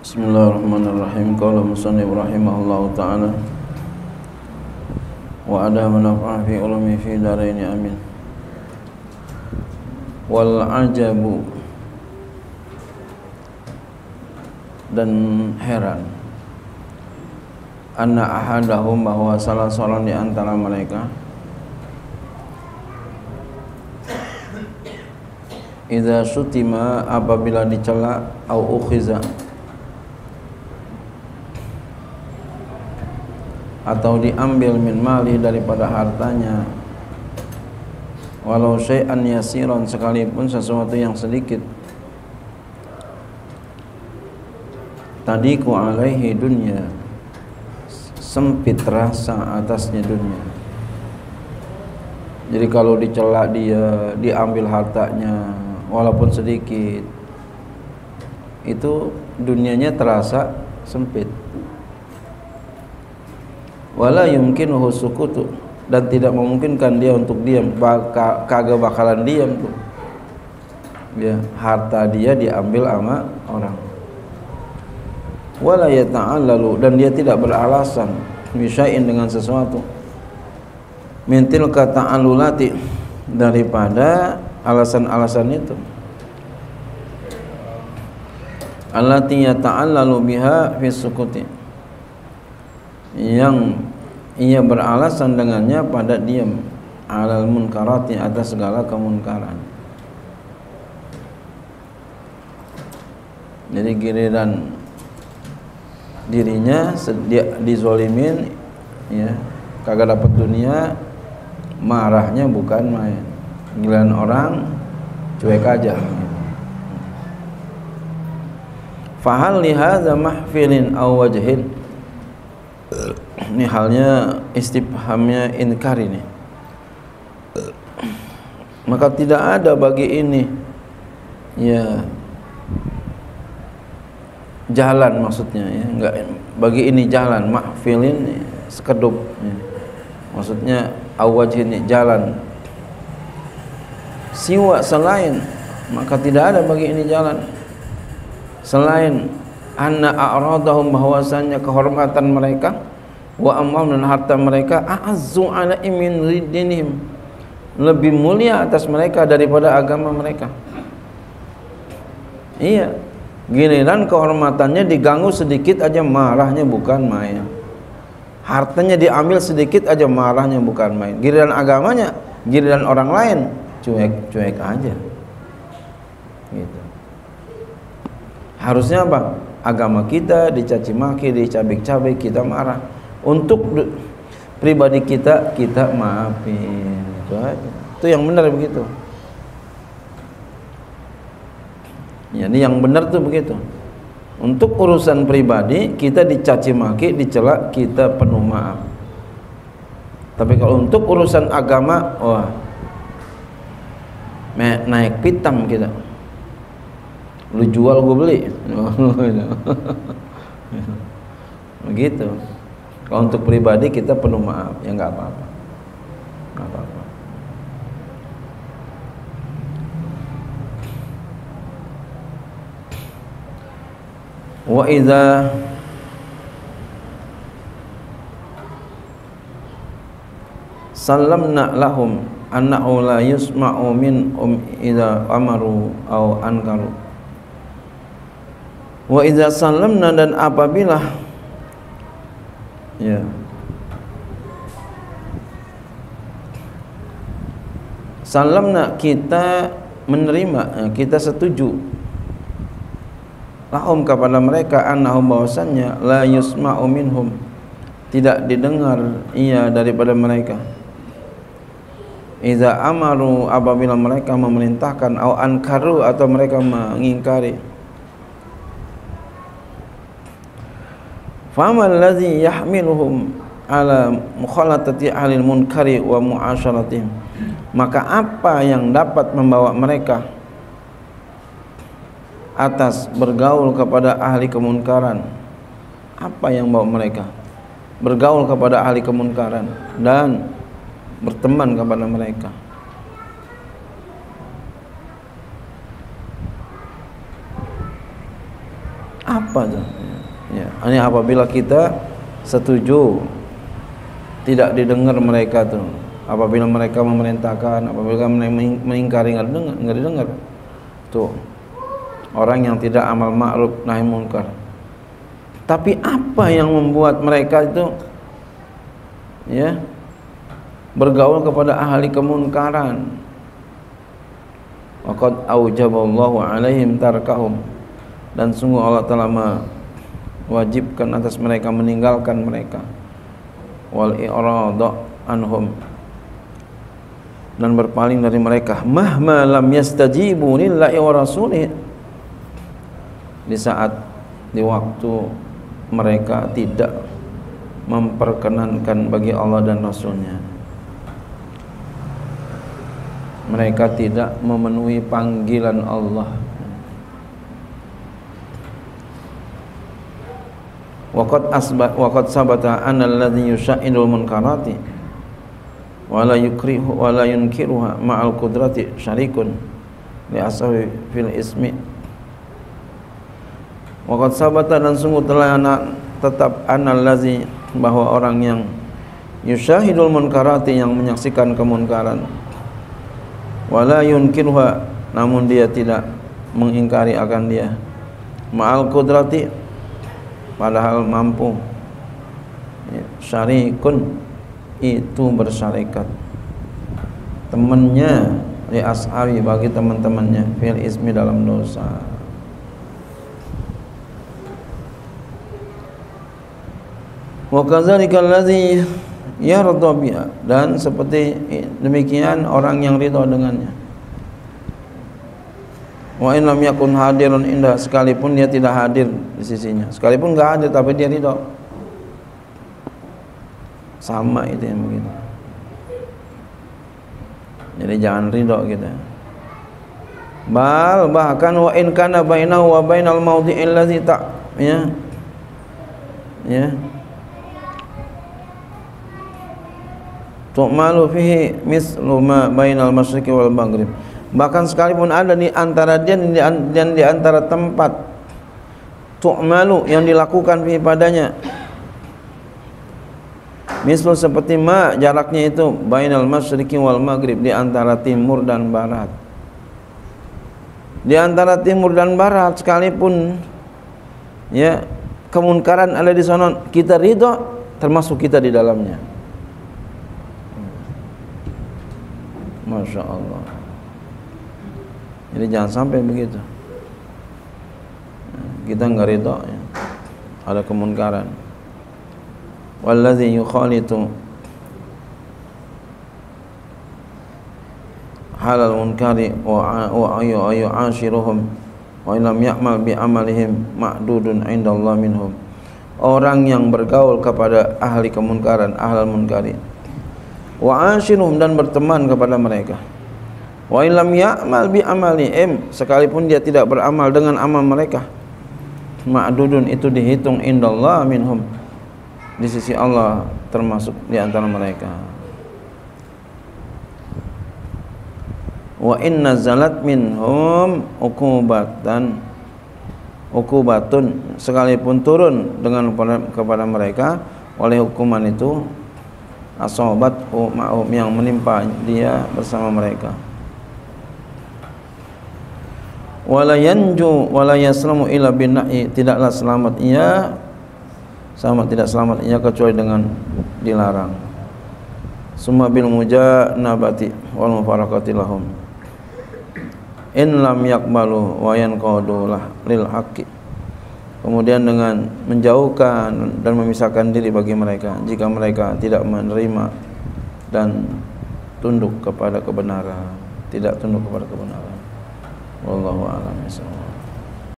Bismillahirrahmanirrahim. Qala musannif rahimahullahu ta'ala wa ada manfa'a fi ulumi fi daraini amin. Wal ajabu, dan heran, anna ahadahum, bahwa salah seorang di antara mereka, idza sutima, apabila dicela, au ukhiza, atau diambil min mali, daripada hartanya, walau syai'an yasiran, sekalipun sesuatu yang sedikit, tadiku alaihi dunya, sempit rasa atasnya dunia. Jadi kalau dicela dia, diambil hartanya walaupun sedikit, itu dunianya terasa sempit. Wala yumkinuhu sukutu, dan tidak memungkinkan dia untuk diam, kagak bakalan diam tuh. Ya, harta dia diambil sama orang. Wala yata'allalu, dan dia tidak beralasan bisya'in, dengan sesuatu, mintil kata'allulati, daripada alasan-alasan itu, allati yata'allalu biha fi sukuti, yang ia beralasan dengannya pada diam, alal munkarati, atas segala kemunkaran. Jadi giliran dirinya dizolimin, ya, kagak dapat dunia, marahnya bukan main. Giliran orang cuek aja. Fahal lihadza mahfilin aw wajhin, ini halnya istifhamnya inkar ini. Maka tidak ada bagi ini, ya, jalan, maksudnya, ya, enggak bagi ini jalan, mahfilin sekedup, ya. Maksudnya awajhin, jalan, siwa, selain, maka tidak ada bagi ini jalan selain anna a'radahum, bahwasannya kehormatan mereka, wa amwal, dan harta mereka, a'azzu ala min dinihim, lebih mulia atas mereka daripada agama mereka. Iya, giliran kehormatannya diganggu sedikit aja marahnya bukan main. Hartanya diambil sedikit aja marahnya bukan main. Giliran agamanya, giliran orang lain, cuek-cuek aja. Gitu. Harusnya apa? Agama kita dicaci maki, dicabik-cabik, kita marah. Untuk pribadi kita, kita maafin. Itu yang benar begitu. Jadi yang benar tuh begitu. Untuk urusan pribadi, kita dicaci maki, dicela, kita penuh maaf. Tapi kalau untuk urusan agama, wah, naik pitam kita. Lu jual, gue beli. Begitu. Kalau untuk pribadi kita penuh maaf, ya nggak apa-apa. Nggak apa-apa. Wa idza sallamna lahum annahu la yusma'u min idza amaru aw ankaru. Wa idza sallamna, dan apabila, ya, salamna, kita menerima, kita setuju, lahum, kepada mereka, annahum, bahwasannya, la yusma'u minhum, tidak didengar ia daripada mereka, idza amaru, apabila mereka memerintahkan, au ankaru, atau mereka mengingkari. Famal ladzi yahmiluhum ala mukhalatati ahli munkari wa mu'asyaratihim, maka apa yang dapat membawa mereka atas bergaul kepada ahli kemunkaran? Apa yang bawa mereka bergaul kepada ahli kemunkaran dan berteman kepada mereka? Apa tuh? Ya, ini apabila kita setuju tidak didengar mereka tuh, apabila mereka memerintahkan, apabila mengingkari nggak didengar tuh, orang yang tidak amal ma'ruf nahi munkar. Tapi apa yang membuat mereka itu ya bergaul kepada ahli kemunkaran? Waqad aujaballahu alaihim tarkahum, dan sungguh Allah telah mewajibkan atas mereka meninggalkan mereka, wal i'rada anhum, dan berpaling dari mereka, mahma lam yastajibu lillahi wa rasulih, di saat di waktu mereka tidak memperkenankan bagi Allah dan Rasulnya, mereka tidak memenuhi panggilan Allah. Waqad sabata anna alladhi yusha'idul munkarati wa la yukrihu wa la yunkiruha ma'al qudrati syarikun li ashabi fil ismi. Waqad sabata, dan sungguh telah tetap anna allazi, bahwa orang yang yushahidul munkarati, yang menyaksikan kemunkaran, wala yunkiruha, namun dia tidak mengingkari akan dia, ma'al qudrati, padahal mampu, syarikun, itu bersyarikat, temannya, li ashabi, bagi teman-temannya, fil ismi, dalam dosa. Wa kadzalika allazi yarda biha, dan seperti demikian orang yang ridha dengannya. Wa in lam yakun hadirun indah, sekalipun dia tidak hadir di sisinya, sekalipun enggak hadir tapi dia ridha, sama itu yang begitu. Jadi jangan ridha kita. Bahkan wa in kana bainahu wa bainal maudhi'il ladzi tu'malu fihi mislu ma bainal masyriqi wal maghrib, bahkan sekalipun ada di antara dia dan di antara tempat tu'malu, yang dilakukan fihi padanya, mislu, seperti ma, jaraknya itu, bainal masyriqi wal maghrib, di antara timur dan barat, di antara timur dan barat, sekalipun ya kemunkaran ada di sana, kita ridha, termasuk kita di dalamnya. Masya Allah. Jadi jangan sampai begitu, kita enggak ridha ya, ada kemunkaran. Wallazi yukhalitu halal munkari wa yu'ashiruhum wa lam ya'mal bi amalihim ma'dudun indallah minhum, orang yang bergaul kepada ahli kemunkaran, ahlal munkari, wa ashiruhum, dan berteman kepada mereka, wa illam ya'mal bi amalihim, sekalipun dia tidak beramal dengan amal mereka, ma'dudun, itu dihitung indallah minhum, di sisi Allah termasuk di antara mereka. Wa inna zalat minhum ukubatun, sekalipun turun dengan kepada mereka oleh hukuman itu, asobat ma'um, yang menimpa dia bersama mereka, wala yanju wala yaslamu illa binna'i, tidaklah selamat ia, tidak selamat ia kecuali dengan dilarang. Summa bil mujanabati wal mufaraqati lahum in lam yakbalu wa yanqadu lil haqqi, kemudian dengan menjauhkan dan memisahkan diri bagi mereka jika mereka tidak menerima dan tunduk kepada kebenaran, tidak tunduk kepada kebenaran. Wallahu a'lam bishawab.